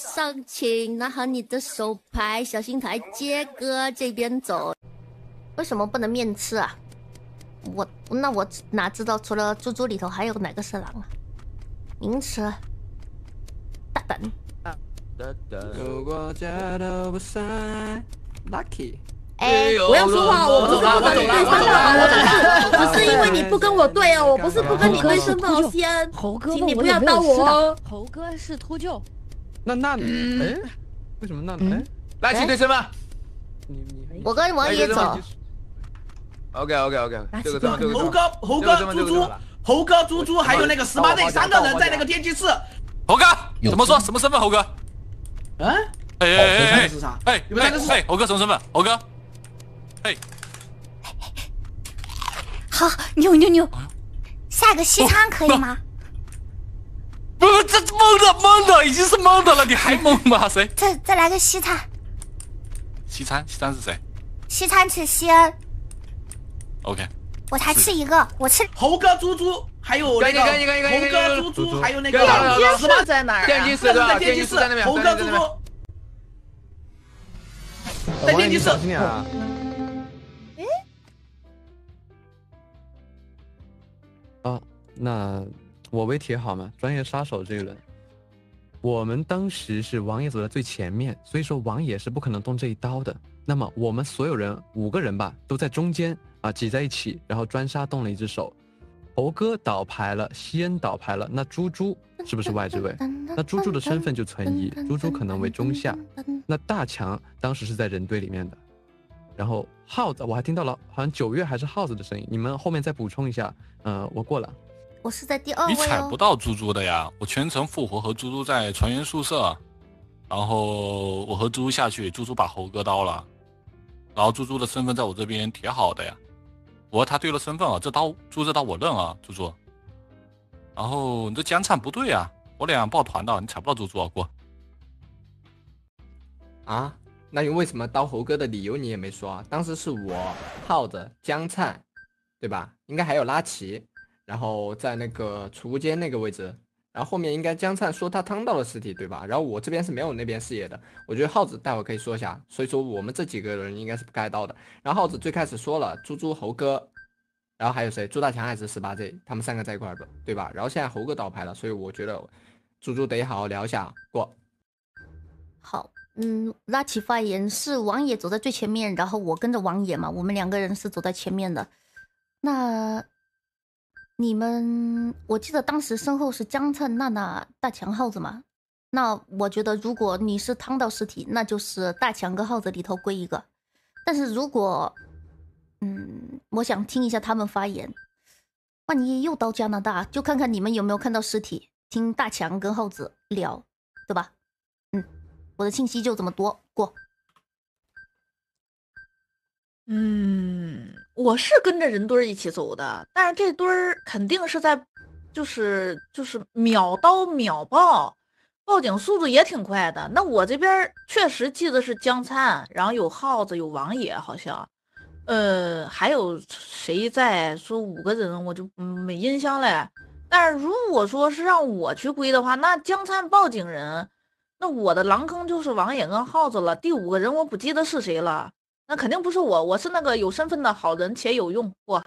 上请，拿好你的手牌，小心台阶哥这边走。为什么不能面吃啊？我哪知道除了猪猪里头还有哪个是狼啊？明吃，大胆。 如果这都不算 lucky。 哎，不要说话，我不是不跟你对身份好，只是因为你不跟我对哦，我不是不跟你对身份好先。 猴哥， 请你不要刀我哦。 猴哥是秃鹫。 那哎，为什么那哎？ 来，请对身份。 我跟王爷走。 OK，这个猴哥、猪猪还有那个18Z 3个人在那个电击室。 猴哥，怎么说？什么身份？猴哥？ 嗯？ 哎， 是啥？ 你们3个是？猴哥什么身份？猴哥？哎， 好，牛，下个西餐可以吗？ 不，这蒙的，已经是蒙的了，你还蒙吗？谁？ 再来个西餐。 西餐是谁？ 西餐吃西恩。 OK， 我才吃一个，我吃猴哥、猪猪，还有那个猴哥、猪猪，还有那个电击室在哪儿？ 电击室对吧？ 电击室在那边。 猴哥、猪猪在电击室。 那我为铁好吗？专业杀手这一轮，我们当时是王爷走在最前面，所以说王爷是不可能动这一刀的。那么我们所有人5个人吧，都在中间啊挤在一起，然后专杀动了一只手，猴哥倒牌了，西恩倒牌了，那猪猪是不是外置位？那猪猪的身份就存疑，猪猪可能为中下。那大强当时是在人堆里面的，然后耗子我还听到了，好像9月还是耗子的声音，你们后面再补充一下。我过了。 我是在第2位哦。 你踩不到猪猪的呀，我全程复活和猪猪在船员宿舍，然后我和猪猪下去，猪猪把猴哥刀了，然后猪猪的身份在我这边铁好的呀，我和他对了身份啊，这刀我认啊，猪猪。然后你这江灿不对啊，我俩抱团的，你踩不到猪猪啊，过。 啊？那你为什么刀猴哥的理由你也没说啊？当时是我耗子江灿，对吧？应该还有拉奇。然后在那个储物间那个位置，然后后面应该江灿说他趟到了尸体，对吧？然后我这边是没有那边视野的，我觉得耗子待会可以说一下，所以说我们这几个人应该是不该刀的。然后耗子最开始说了猪猪猴哥，然后还有谁？朱大强还是18Z，他们3个在一块儿的，对吧？然后现在猴哥倒牌了，所以我觉得猪猪得好好聊一下。过。 好，拉起发言是王爷走在最前面，然后我跟着王爷嘛，我们2个人是走在前面的。那你们，我记得当时身后是江灿、娜娜、大强、耗子嘛。那我觉得，如果你是趟到尸体，那就是大强跟耗子里头归一个。但是如果，我想听一下他们发言。万一又到加拿大，就看看你们有没有看到尸体，听大强跟耗子聊，对吧？我的信息就这么多，过。 我是跟着人堆一起走的，但是这堆儿肯定是在，就是秒刀秒爆，报警速度也挺快的。那我这边确实记得是江灿，然后有耗子，有王爷，好像，还有谁在说5个人，我就没印象嘞。但是如果说是让我去归的话，那江灿报警人，那我的狼坑就是王爷跟耗子了。第5个人我不记得是谁了。那肯定不是我，我是那个有身份的好人且有用。我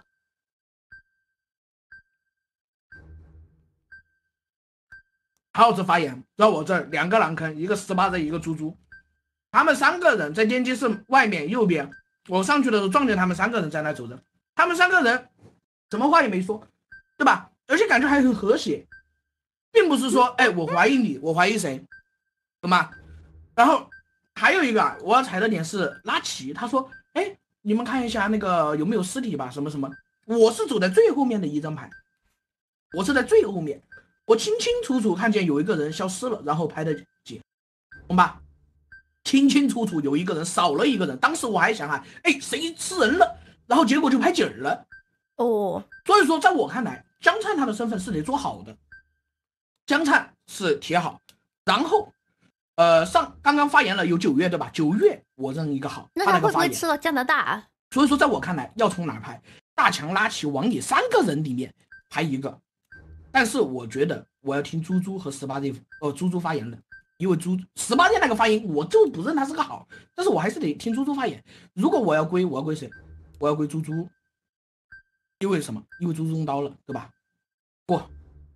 耗子发言，在我这儿2个狼坑，一个18Z，一个猪猪，他们3个人在电击室外面右边，我上去的时候撞见他们3个人在那走着，他们3个人什么话也没说，对吧？而且感觉还很和谐，并不是说哎我怀疑你，我怀疑谁，懂吗？然后。还有一个啊，我要踩的点是拉奇，他说：“哎，你们看一下那个有没有尸体吧，什么什么。”我是走在最后面的一张牌，我是在最后面，我清清楚楚看见有一个人消失了，然后拍的姐，懂吧？清清楚楚有一个人少了一个人，当时我还想啊，哎，谁吃人了？然后结果就拍景了。所以说在我看来，江灿他的身份是得做好的，江灿是铁好，然后。刚刚发言了有9月对吧？9月我认一个好， 那他会不会吃了加拿大啊？ 所以说在我看来要从哪拍？大强、拉奇、王野3个人里面排一个，但是我觉得我要听猪猪和18Z猪猪发言了， 因为18天那个发言我就不认他是个好，但是我还是得听猪猪发言。如果我要归谁？我要归猪猪，因为什么？因为猪猪用刀了，对吧？过。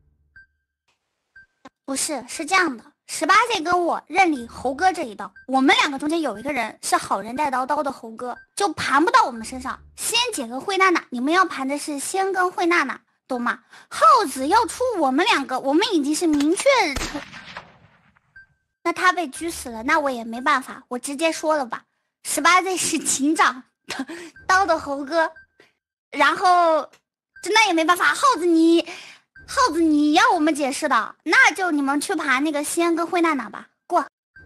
不是，是这样的，18岁跟我认领猴哥这一刀，我们两个中间有一个人是好人带刀的猴哥，就盘不到我们身上。仙姐跟慧娜娜，你们要盘的是仙跟慧娜娜，懂吗？耗子要出我们两个，我们已经是明确那他被狙死了，那我也没办法，我直接说了吧，18岁是警长刀的猴哥，然后那也没办法，耗子你要我们解释的，那就你们去盘那个西安跟慧娜娜吧，过。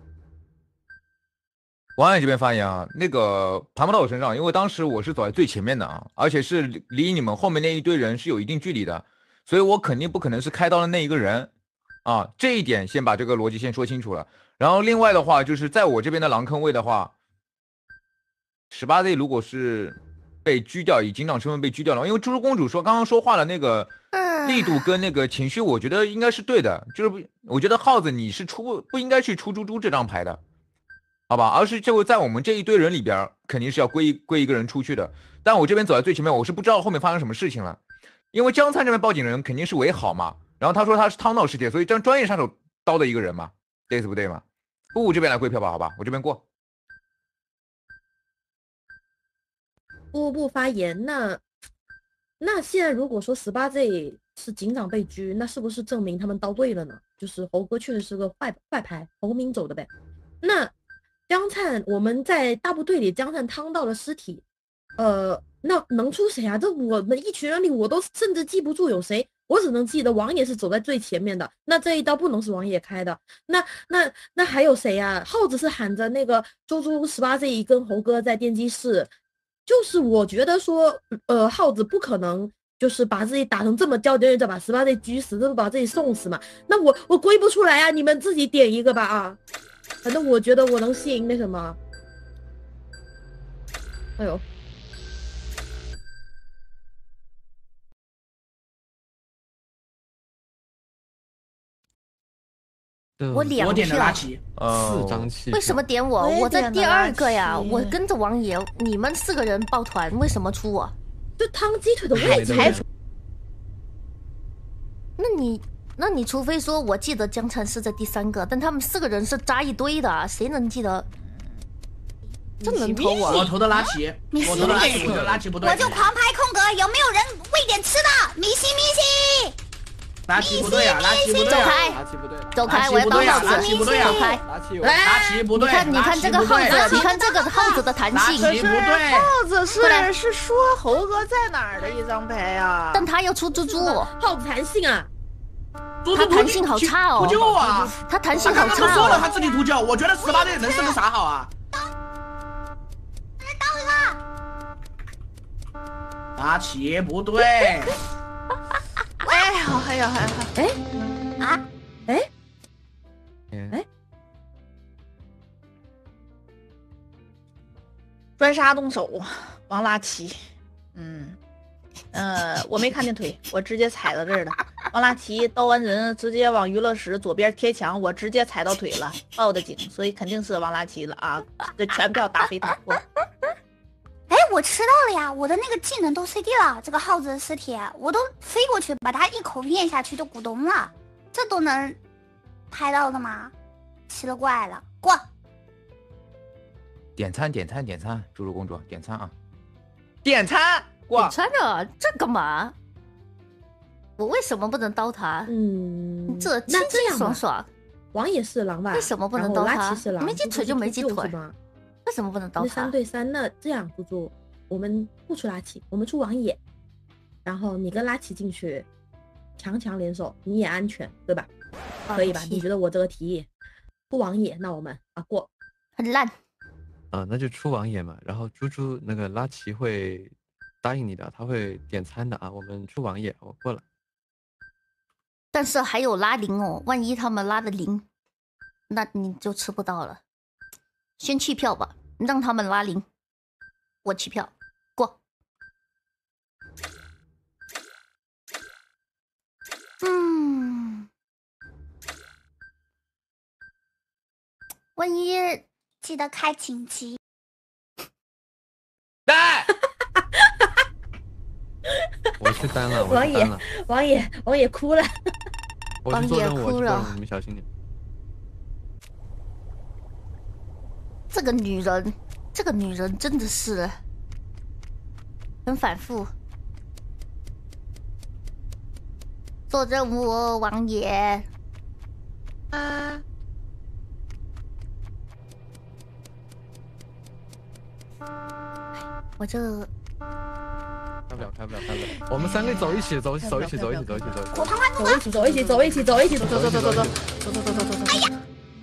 王爷这边发言啊，那个盘不到我身上，因为当时我是走在最前面的啊，而且是离你们后面那一堆人是有一定距离的，所以我肯定不可能是开刀的那一个人啊，这一点先把这个逻辑先说清楚了。然后另外的话，就是在我这边的狼坑位的话，18Z 如果是被狙掉，以警长身份被狙掉了，因为猪猪公主刚刚说话的那个力度跟那个情绪，我觉得应该是对的，就是我觉得耗子你是不应该去出猪猪这张牌的，好吧？而是就在我们这一堆人里边，肯定是要归一个人出去的。但我这边走在最前面，我是不知道后面发生什么事情了，因为江灿这边报警的人肯定是为好嘛，然后他说他是汤道世界，所以专业杀手刀的一个人嘛，对不对嘛？布这边来归票吧，好吧，我这边过。 不发言，那现在如果说18Z 是警长被狙，那是不是证明他们刀对了呢？就是猴哥确实是个坏牌，猴明走的呗。那江灿，我们在大部队里，江灿汤到了尸体，那能出谁啊？这我们一群人里，我都甚至记不住有谁，我只能记得王爷是走在最前面的，那这一刀不能是王爷开的。那还有谁呀？耗子是喊着那个猪猪18Z 跟猴哥在电机室。就是我觉得说，耗子不可能就是把自己打成这么焦点，再把18Z 狙死，这不把自己送死嘛？那我归不出来啊！你们自己点一个吧啊！反正我觉得我能信那什么。哎呦， 我2 我点的票拉齐 4张弃票。 为什么点我？ 我也我在第点的拉 2个呀， 齐我跟着王爷，你们4个人抱团，为什么出我？ 就汤鸡腿的位置才出。 那你除非说我记得江灿是在第3个，但他们4个人是扎一堆的啊，谁能记得？这能投我？ 我投的拉齐，我投的拉齐，我觉得拉齐不对。 我就狂拍空格，有没有人喂点吃的？米西米西， 拉齐不对啊，拉齐不对啊， 拉齐不对， 走开，我要当耗子， 拉齐不对啊， 走开。 拉齐拉齐不对， 你看这个耗子，你看这个耗子的弹性， 拉齐不对， 耗子是说猴哥在哪儿的一张牌呀？ 但他要出猪猪， 耗子弹性啊！ 他弹性好差哦， 秃鹫啊， 他弹性他好差刚刚都说了， 哦。 他自己秃鹫，我觉得18能是个啥好啊？拉齐不对， 哎呀，哎呀，哎呀，专杀动手，王拉齐，我没看见腿，我直接踩到这儿了。王拉齐刀完人，直接往娱乐室左边贴墙，我直接踩到腿了，报的警，所以肯定是王拉齐了啊！这全票打飞他。 哎，我吃到了呀，我的那个技能都 CD 了，这个耗子的尸体，我都飞过去把它一口咽下去就咕咚了，这都能拍到的吗？奇了怪了，过。 点餐，猪猪公主点餐啊！点餐过。 穿着这干嘛？我为什么不能刀他？这清清爽爽。 王也是狼吧？ 为什么不能刀他？ 拉齐是狼， 没鸡腿就没鸡腿吗？ 为什么不能刀他 ？3对3，那这样猪猪，我们不出拉齐，我们出王野，然后你跟拉齐进去，强联手，你也安全，对吧？可以吧？你觉得我这个提议出王野，那我们过。 很烂。 那就出王爷嘛，然后猪猪那个拉齐会答应你的，他会点餐的啊。我们出王爷，我过了。 但是还有拉零哦，万一他们拉的0，那你就吃不到了。先弃票吧，让他们拉0，我弃票过。 万一记得开紧急。 来， 我去单了，我王爷去单了， 王爷哭了。 我去做任务， 王爷哭了我去做任务，你们小心点。 这个女人真的是很反复。做任务哦，王爷。 啊， 我这开不了。我们3个走一起，走一起。 我旁观走一起，走一起，走一起，走一起，走。 哎呀，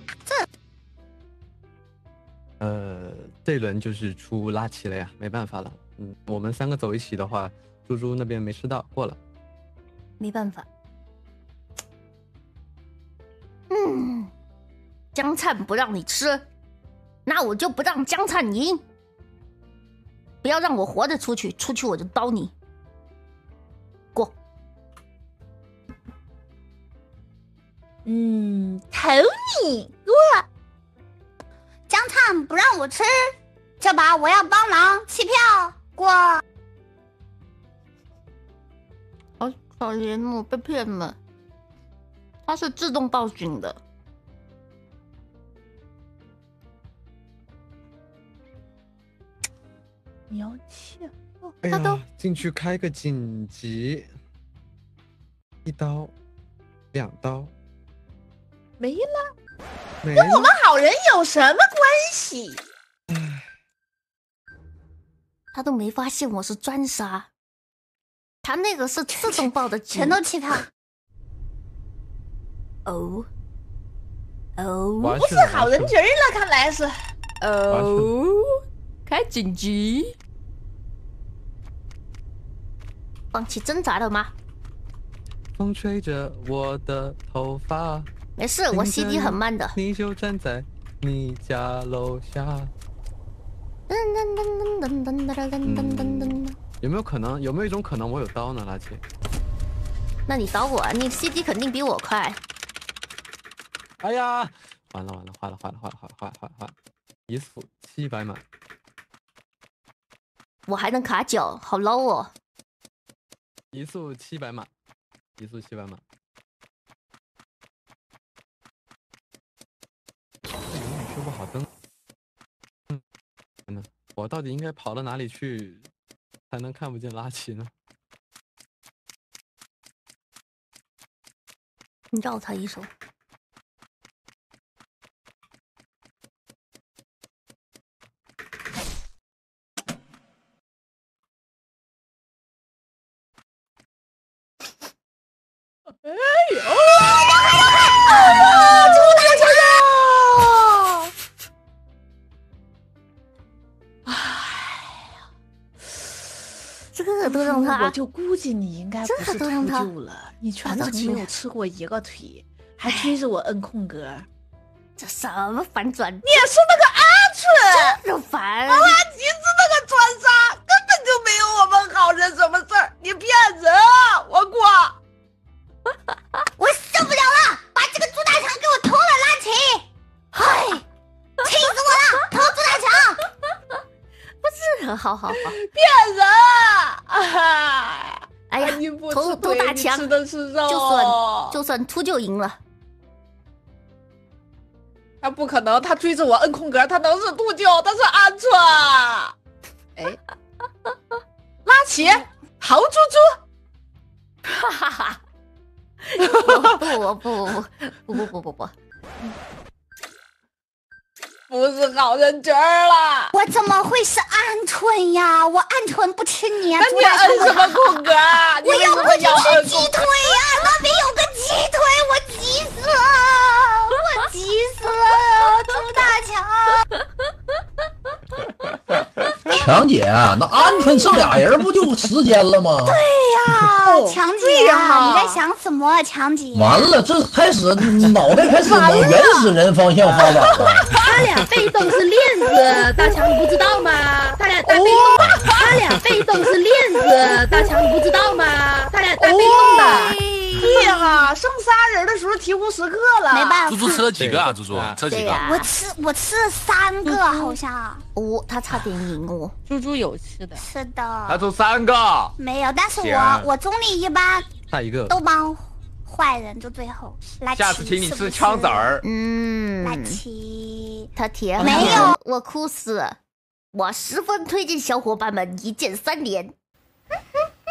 这一轮就是出拉齐了呀，没办法了。我们3个走一起的话，猪猪那边没吃到，过了。 没办法。江灿不让你吃，那我就不让江灿赢。不要让我活着出去，出去我就刀你。过。 投你过。江灿不让我吃，这把我要帮忙，弃票过。 好可怜哦，被骗了。它是自动报警的。 你要切。 哎他都呀，进去开个紧急，1刀，2刀， 没了， 没跟我们了。 好人有什么关系？ 他都没发现我是专杀，他那个是自动报的警。 全都弃票。 哦不是好人局了，看来是。 哦，开紧急。放弃挣扎了吗？ 风吹着我的头发， 没事，我 CD 很慢的。 你就站在你家楼下。有没有可能？有没有一种可能我有刀呢，垃圾？ 那你刀我啊，你 CD 肯定比我快。 哎呀，完了，坏了，移速700码， 我还能卡脚，好 low 哦。 移速700码，永远修不好灯。我到底应该跑到哪里去才能看不见拉齐呢？ 你绕他一手。这都让他， 我就估计你应该不是秃鹫了，你全程没有吃过一个腿，还追着我摁空格， 这什么反转？ 你也是那个鹌鹑， 真烦！ 王拉吉是那个专杀，根本就没有我们好人什么事儿，你骗人啊！我过。 我受不了了，把这个猪大强给我偷了拉齐！唉，气死我了！偷猪大强！ 不是，好， 骗人啊！ 哎呀， 你不偷大强， 吃的是肉， 就算秃鹫赢了。 他不可能，他追着我摁空格，他能是秃鹫，他是鹌鹑。哎，拉齐，豪猪猪， 哈哈哈！不， 不是好人局儿了。 我怎么会是鹌鹑呀？我鹌鹑不吃你啊！ 那你摁什么空格？ 我要不就是鸡腿呀？那边有个鸡腿，我急死了！我急死了！猪大强， 强姐，那鹌鹑剩俩人不就时间了吗？ 对呀，强姐呀，你在想什么啊，强姐？ 完了，这开始脑袋开始往原始人方向发展了。 他俩被动是链子，大强你不知道吗？他俩被动，他俩被动是链子，大强你不知道吗？他俩被动的。 呀， 啊，剩仨人的时候醍醐时刻了， 没办法。 猪猪吃了几个啊？猪猪吃了几个？ 对呀我吃了3个，好像哦，他差点赢我。 猪猪有吃的， 是他的， 出3个， 没有。但是行我中立一般差一个。 都帮坏人，就最后来。 下次请你吃枪子儿。 来齐， 他铁好， 没有， 我哭死了。我十分推荐小伙伴们一键3连。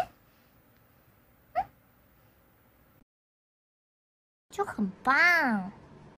就很棒。